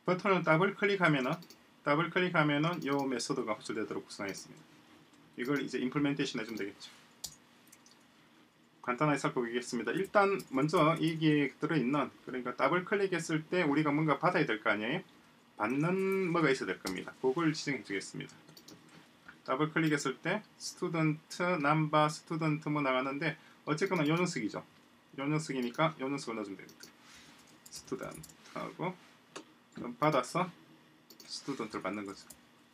버튼을 더블 클릭하면은 요 메소드가 호출되도록 구성했습니다. 이걸 이제 임플멘테이션 해주면 되겠죠. 간단하게 살펴보겠습니다. 일단 먼저 이게 들어있는, 그러니까 더블 클릭했을 때 우리가 뭔가 받아야 될 거 아니에요. 받는 뭐가 있어야 될 겁니다. 그걸 지정해 주겠습니다. 더블 클릭했을 때 스튜던트, 넘버, 스튜던트 뭐 나가는데 어쨌거나 요 녀석이죠. 요 녀석이니까 요 녀석을 넣어주면 됩니다. 스튜던트하고 받아서 스튜던트를 받는 거죠.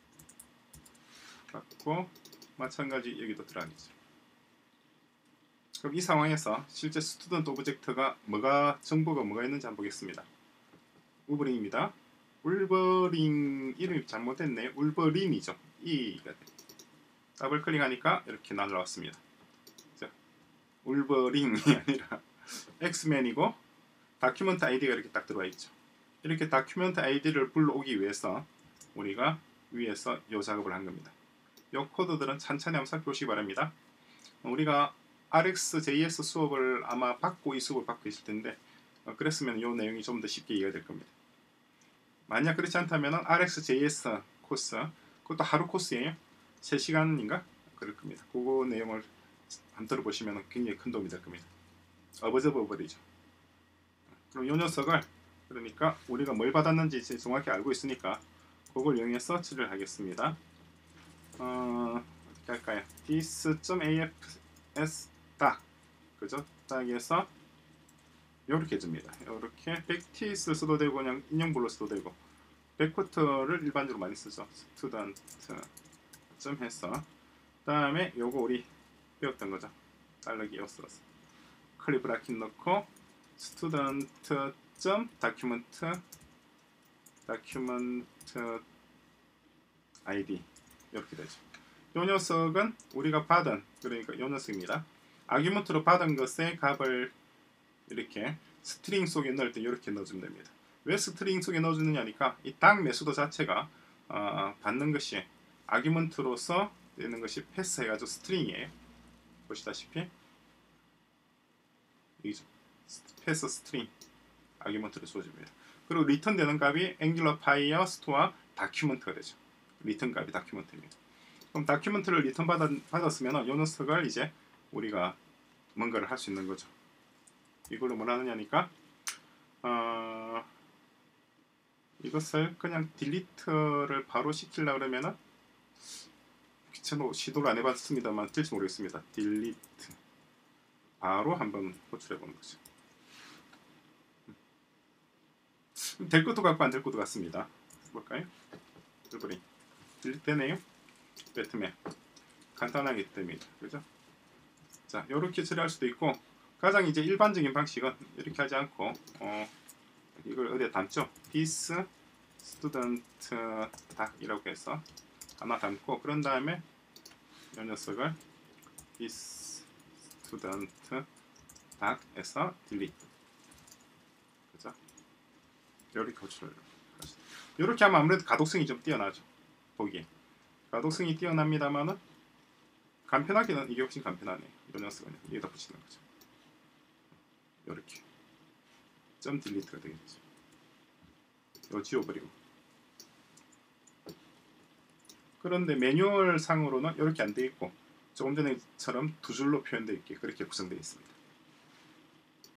받고 마찬가지 여기도 들어가겠죠. 그럼 이 상황에서 실제 스튜던트 오브젝트가 정보가 뭐가 있는지 한번 보겠습니다. 울버린입니다. 울버린 이름이 잘못됐네요. 울버린이죠. 이가 더블 클릭하니까 이렇게 날라왔습니다. 자, 울버린이 아니라 엑스맨이고 다큐멘트 아이디가 이렇게 딱 들어와 있죠. 이렇게 다큐멘트 아이디를 불러오기 위해서 우리가 위에서 이 작업을 한 겁니다. 이 코드들은 찬찬히 한번 살펴보시기 바랍니다. 우리가 RxJS 수업을 아마 이 수업을 받고 있을 텐데 그랬으면 이 내용이 좀 더 쉽게 이해가 될 겁니다. 만약 그렇지 않다면 RxJS 코스, 그것도 하루 코스예요. 3시간인가? 그럴 겁니다. 그거 내용을 한번 들어보시면 굉장히 큰 도움이 될 겁니다. 어버저버버리죠. 그럼 이 녀석을, 그러니까 우리가 뭘 받았는지 정확히 알고 있으니까 그걸 이용해서 서치를 하겠습니다. 어떻게 할까요? this.afs 딱, 그죠? 딱에서 이렇게 해줍니다. 이렇게 백티스를 써도 되고 그냥 인용불로 써도 되고, 백코트를 일반적으로 많이 쓰죠. 스튜던트 좀 해서 다음에 요거 우리 배웠던 거죠. 달러기 이어서 클립 브라켓 넣고 스튜던트 점 다큐멘트 아이디 이렇게 되죠. 요 녀석은 우리가 받은, 그러니까 요 녀석입니다. 아규먼트로 받은 것의 값을 이렇게 스트링 속에 넣을 때 이렇게 넣어주면 됩니다. 왜 스트링 속에 넣어주느냐니까 이 딱 메소드 자체가 받는 것이 아규먼트로서 되는 것이 패스 해가지고 스트링이에요. 보시다시피 여기죠. 패스 스트링 아규먼트를 쏘줍니다. 그리고 리턴 되는 값이 앵귤러 파이어 스토어 다큐먼트가 되죠. 리턴 값이 다큐먼트입니다. 그럼 다큐먼트를 리턴 받았으면 요 녀석을 이제 우리가 뭔가를 할 수 있는 거죠. 이걸로 뭘 하느냐니까 이것을 그냥 딜리트를 바로 시키려고 그러면은 시도를 안 해봤습니다만 될지 모르겠습니다. 딜리트 바로 한번 호출해 보는 거죠. 될 것도 같고 안 될 것도 같습니다. 볼까요? 울버린 딜리트 되네요. 배트맨 간단하게 됩니다. 그죠? 자, 이렇게 처리할 수도 있고, 가장 이제 일반적인 방식은 이렇게 하지 않고 이걸 어디에 담죠? this student 닥이라고 해서 하나 담고, 그런 다음에 이 녀석을 this student 닥에서 delete, 그죠? 이렇게 호출을 이렇게 하면 아무래도 가독성이 좀 뛰어나죠. 보기에 가독성이 뛰어납니다만은 간편하기는 이게 훨씬 간편하네요. 이 녀석은 여기다 붙이는 거죠. 이렇게 점 딜리트가 되겠죠. 이거 지워버리고. 그런데 매뉴얼 상으로는 이렇게 안 되어 있고 조금 전에처럼 두 줄로 표현되어 있게 그렇게 구성되어 있습니다.